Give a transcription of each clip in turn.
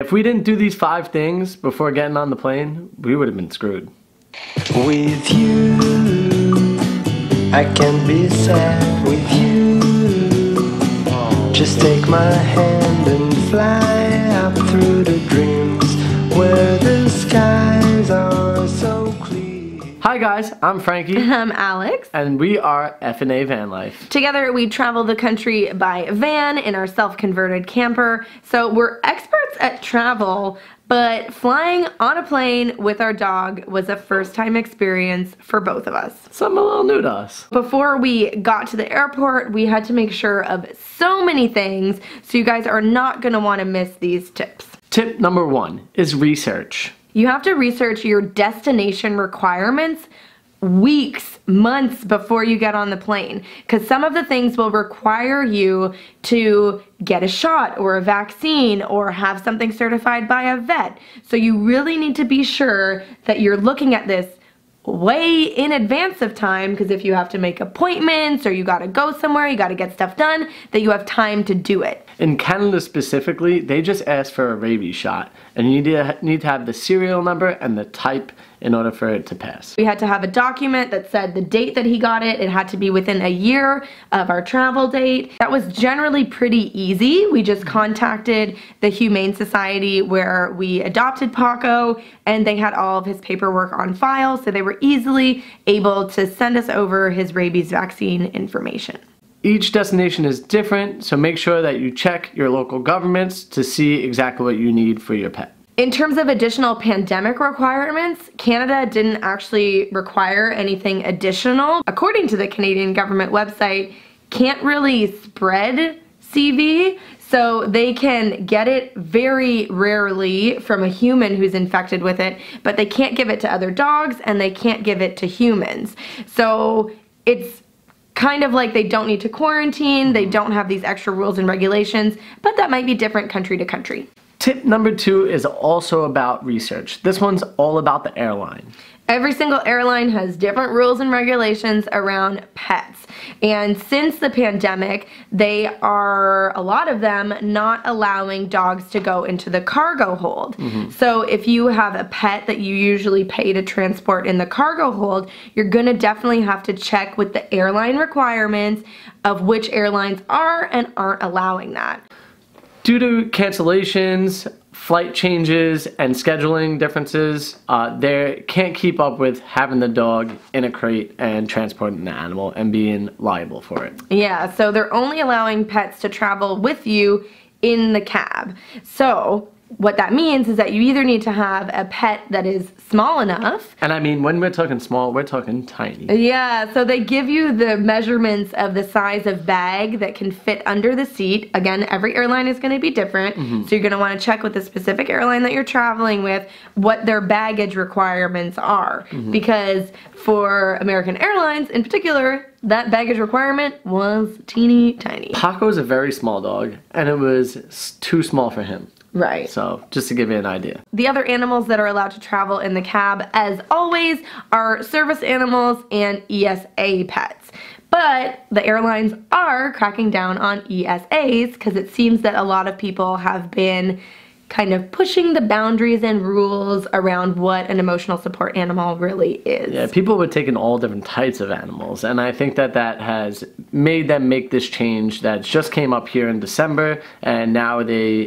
If we didn't do these 5 things before getting on the plane, we would have been screwed. With you, I can be sad with you. Just take my hand and fly up through the dreams where the skies are so clear. Hi guys, I'm Frankie. I'm Alex. And we are F&A Van Life. Together we travel the country by van in our self-converted camper. So we're experts at travel, but flying on a plane with our dog was a first-time experience for both of us. Something a little new to us. Before we got to the airport, we had to make sure of so many things, so you guys are not going to want to miss these tips. Tip number 1 is research. You have to research your destination requirements weeks, months before you get on the plane, because some of the things will require you to get a shot or a vaccine or have something certified by a vet. So you really need to be sure that you're looking at this way in advance of time, because if you have to make appointments or you gotta go somewhere, you gotta get stuff done, that you have time to do it. In Canada specifically, they just ask for a rabies shot, and you need to have the serial number and the type in order for it to pass. We had to have a document that said the date that he got it. It had to be within a year of our travel date. That was generally pretty easy. We just contacted the Humane Society where we adopted Paco, and they had all of his paperwork on file, so they were easily able to send us over his rabies vaccine information. Each destination is different, so make sure that you check your local governments to see exactly what you need for your pet. In terms of additional pandemic requirements, Canada didn't actually require anything additional. According to the Canadian government website, can't really spread CV, so they can get it very rarely from a human who's infected with it, but they can't give it to other dogs and they can't give it to humans. So it's kind of like they don't need to quarantine, they don't have these extra rules and regulations, but that might be different country to country. Tip number 2 is also about research. This one's all about the airline. Every single airline has different rules and regulations around pets. And since the pandemic, they are, a lot of them, not allowing dogs to go into the cargo hold. So if you have a pet that you usually pay to transport in the cargo hold, you're gonna definitely have to check with the airline requirements of which airlines are and aren't allowing that. Due to cancellations, flight changes, and scheduling differences, they can't keep up with having the dog in a crate and transporting the animal and being liable for it. Yeah, so they're only allowing pets to travel with you in the cab. So what that means is that you either need to have a pet that is small enough. And I mean, when we're talking small, we're talking tiny. Yeah, so they give you the measurements of the size of bag that can fit under the seat. Again, every airline is going to be different, so you're going to want to check with the specific airline that you're traveling with what their baggage requirements are. Because for American Airlines in particular, that baggage requirement was teeny tiny. Paco's a very small dog, and it was too small for him. Right. So, just to give you an idea. The other animals that are allowed to travel in the cab, as always, are service animals and ESA pets. But the airlines are cracking down on ESAs because it seems that a lot of people have been kind of pushing the boundaries and rules around what an emotional support animal really is. Yeah, people were taking all different types of animals, and I think that that has made them make this change that just came up here in December, and now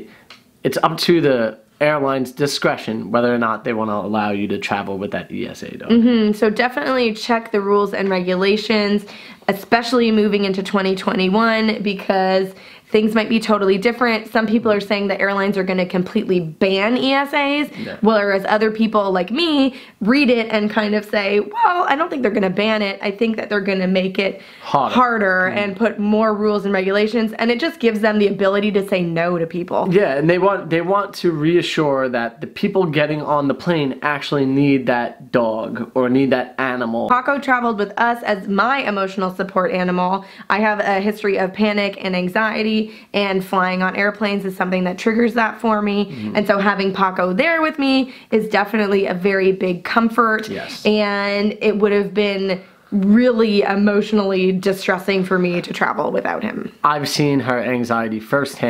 it's up to the airline's discretion whether or not they want to allow you to travel with that ESA dog. So definitely check the rules and regulations, especially moving into 2021, because things might be totally different. Some people are saying that airlines are going to completely ban ESAs, whereas other people like me read it and kind of say, well, I don't think they're going to ban it. I think that they're going to make it harder and put more rules and regulations, and it just gives them the ability to say no to people. Yeah, and they want to reassure that the people getting on the plane actually need that dog or need that animal. Paco traveled with us as my emotional support animal. I have a history of panic and anxiety, and flying on airplanes is something that triggers that for me. And so having Paco there with me is definitely a very big comfort. Yes. And it would have been really emotionally distressing for me to travel without him. I've seen her anxiety firsthand.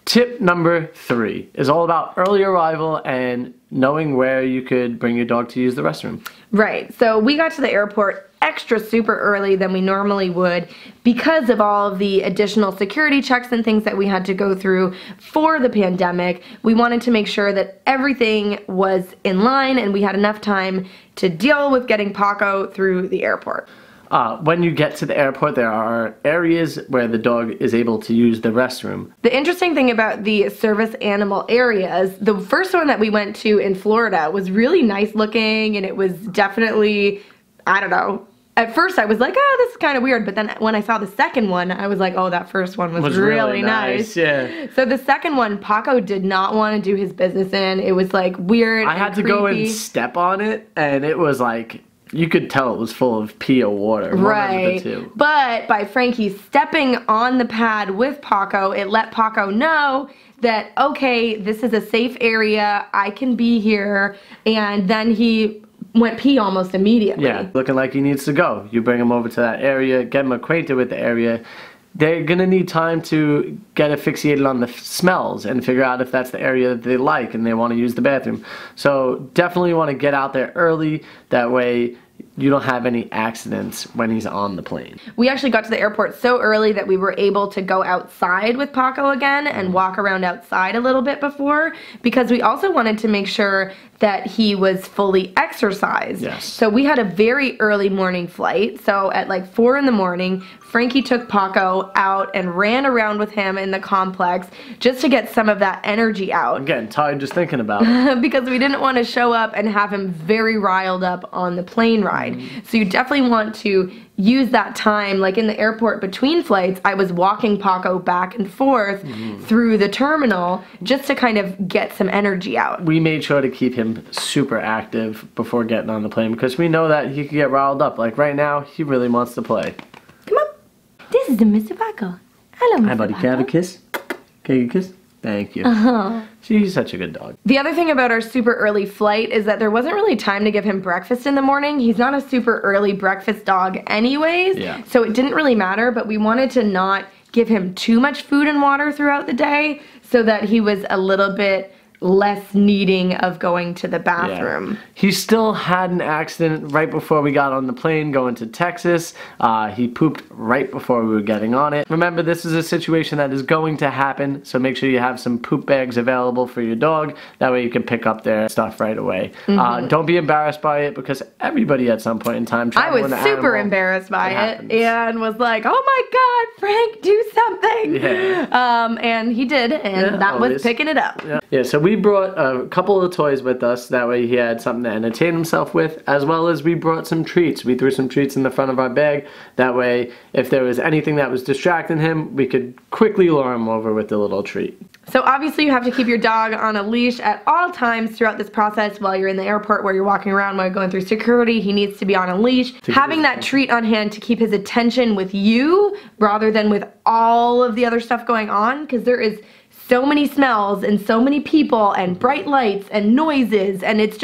Tip number 3 is all about early arrival and knowing where you could bring your dog to use the restroom. Right. So we got to the airport extra super early than we normally would because of all of the additional security checks and things that we had to go through for the pandemic. We wanted to make sure that everything was in line and we had enough time to deal with getting Paco through the airport. When you get to the airport, there are areas where the dog is able to use the restroom. The interesting thing about the service animal areas, the first one that we went to in Florida was really nice looking, and it was definitely, I don't know, at first I was like, oh, this is kind of weird, but then when I saw the second one, I was like, oh, that first one was really nice. Yeah. So the second one, Paco did not want to do his business in. It was like weird. I had to go and step on it, and it was like, you could tell it was full of pee or water. Right. But by Frankie stepping on the pad with Paco, it let Paco know that, okay, this is a safe area, I can be here, and then he went pee almost immediately. Yeah, looking like he needs to go. You bring him over to that area, get him acquainted with the area. They're gonna need time to get asphyxiated on the smells and figure out if that's the area that they like and they want to use the bathroom. So definitely want to get out there early. That way you don't have any accidents when he's on the plane. We actually got to the airport so early that we were able to go outside with Paco again and walk around outside a little bit before, because we also wanted to make sure that he was fully exercised. Yes. So we had a very early morning flight. So at like 4 in the morning, Frankie took Paco out and ran around with him in the complex just to get some of that energy out. I'm getting tired just thinking about it. Because we didn't want to show up and have him very riled up on the plane ride. So you definitely want to use that time, like in the airport between flights, I was walking Paco back and forth through the terminal just to kind of get some energy out. We made sure to keep him super active before getting on the plane because we know that he could get riled up. Like right now, he really wants to play. Come on. This is the Mr. Paco. Hello, Mr. Hi, buddy. Paco. Can I have a kiss? Can I get a kiss? Thank you. She's such a good dog. The other thing about our super early flight is that there wasn't really time to give him breakfast in the morning. He's not a super early breakfast dog anyways, so it didn't really matter, but we wanted to not give him too much food and water throughout the day so that he was a little bit less needing of going to the bathroom. Yeah. He still had an accident right before we got on the plane going to Texas. He pooped right before we were getting on it. Remember, this is a situation that is going to happen, so make sure you have some poop bags available for your dog. That way you can pick up their stuff right away. Don't be embarrassed by it because everybody at some point in time I was super embarrassed by it and was like, oh my god, Frank, do something. Yeah. And he did, and that was picking it up. Yeah, so we brought a couple of toys with us. That way he had something to entertain himself with, as well as we brought some treats. We threw some treats in the front of our bag. That way, if there was anything that was distracting him, we could quickly lure him over with the little treat. So obviously you have to keep your dog on a leash at all times throughout this process while you're in the airport, where you're walking around, while you're going through security. He needs to be on a leash. Having that treat on hand to keep his attention with you rather than with all of the other stuff going on, because there is so many smells and so many people and bright lights and noises, and it's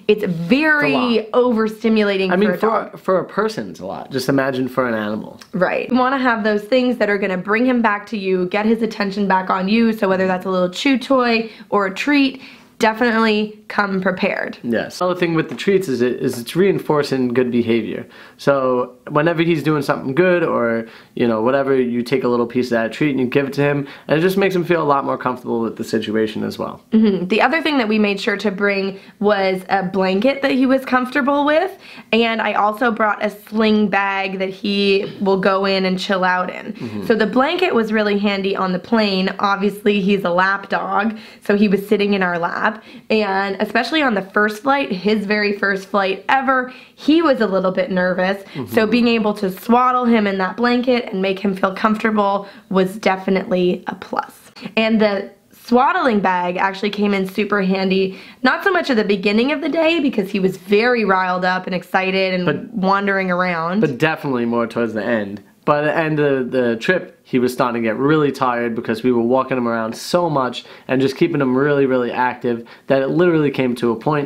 very overstimulating. I mean, for a dog. for a person, it's a lot. Just imagine for an animal. Right. You want to have those things that are going to bring him back to you, get his attention back on you. So whether that's a little chew toy or a treat, definitely come prepared. Yes. Another thing with the treats is it's reinforcing good behavior. So whenever he's doing something good, or whatever, you take a little piece of that treat and you give it to him, and it just makes him feel a lot more comfortable with the situation as well. The other thing that we made sure to bring was a blanket that he was comfortable with, and I also brought a sling bag that he will go in and chill out in. So the blanket was really handy on the plane. Obviously he's a lap dog, so he was sitting in our lap. And especially on the first flight, his very first flight ever, he was a little bit nervous. So being able to swaddle him in that blanket and make him feel comfortable was definitely a plus. And the swaddling bag actually came in super handy, not so much at the beginning of the day because he was very riled up and excited and wandering around. But definitely more towards the end. By the end of the trip, he was starting to get really tired because we were walking him around so much and just keeping him really, really active that it literally came to a point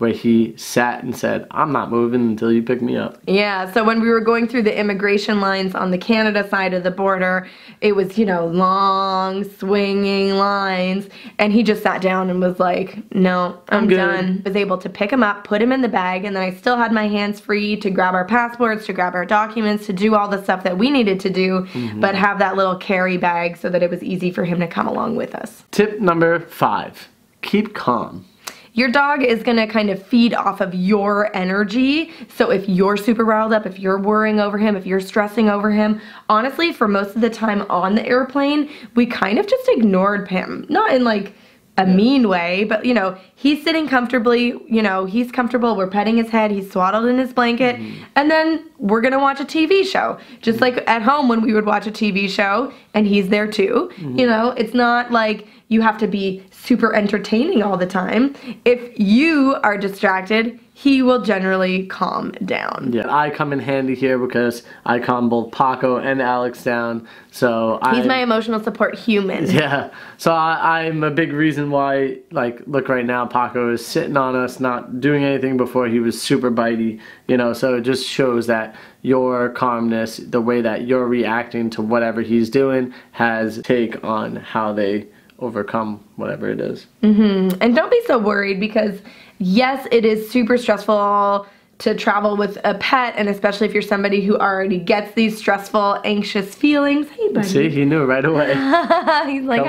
where he sat and said, I'm not moving until you pick me up. Yeah, so when we were going through the immigration lines on the Canada side of the border, it was, you know, long, swinging lines, and he just sat down and was like, no, I'm done. I was able to pick him up, put him in the bag, and then I still had my hands free to grab our passports, to grab our documents, to do all the stuff that we needed to do, but have that little carry bag so that it was easy for him to come along with us. Tip number 5, keep calm. Your dog is going to kind of feed off of your energy. So if you're super riled up, if you're worrying over him, if you're stressing over him, honestly, for most of the time on the airplane, we kind of just ignored him. Not in like a mean way, but you know, he's sitting comfortably, you know, he's comfortable, we're petting his head, he's swaddled in his blanket, and then we're gonna watch a TV show. Just like at home when we would watch a TV show, and he's there too. You know, it's not like you have to be super entertaining all the time. If you are distracted, he will generally calm down. Yeah, I come in handy here because I calm both Paco and Alex down. So he's my emotional support human. Yeah, so I'm a big reason why, like, look right now, Paco is sitting on us, not doing anything before he was super bitey, you know, so it just shows that your calmness, the way that you're reacting to whatever he's doing, has take on how they overcome whatever it is. And don't be so worried because yes, it is super stressful to travel with a pet, and especially if you're somebody who already gets these stressful, anxious feelings. Hey, buddy. See, he knew right away. He's like,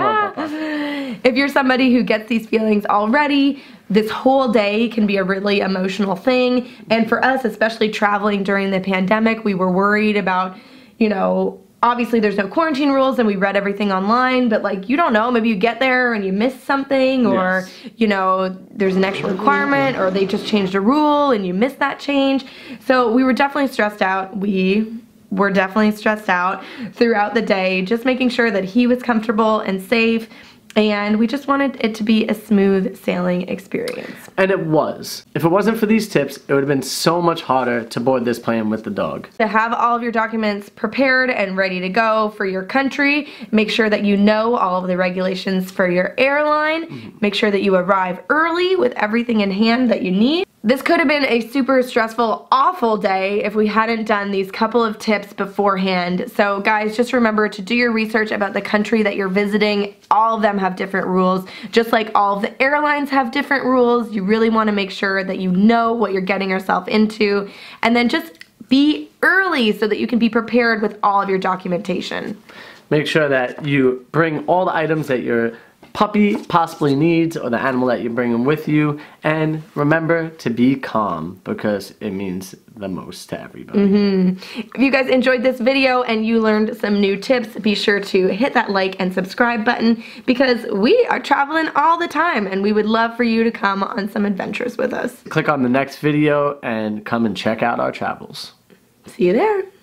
If you're somebody who gets these feelings already, this whole day can be a really emotional thing. And for us, especially traveling during the pandemic, we were worried about, you know, obviously there's no quarantine rules and we read everything online, but like, you don't know, maybe you get there and you miss something, or you know, there's an extra requirement, or they just changed a rule and you missed that change. So we were definitely stressed out. We were definitely stressed out throughout the day, just making sure that he was comfortable and safe. And we just wanted it to be a smooth sailing experience. And it was. If it wasn't for these tips, it would have been so much harder to board this plane with the dog. To have all of your documents prepared and ready to go for your country, make sure that you know all of the regulations for your airline, make sure that you arrive early with everything in hand that you need. This could have been a super stressful, awful day if we hadn't done these couple of tips beforehand. So guys, just remember to do your research about the country that you're visiting. All of them have different rules. Just like all of the airlines have different rules, you really want to make sure that you know what you're getting yourself into. And then just be early so that you can be prepared with all of your documentation. Make sure that you bring all the items that your puppy possibly needs, or the animal that you're bringing with you, and remember to be calm because it means the most to everybody. If you guys enjoyed this video and you learned some new tips, be sure to hit that like and subscribe button because we are traveling all the time and we would love for you to come on some adventures with us. Click on the next video and come and check out our travels. See you there.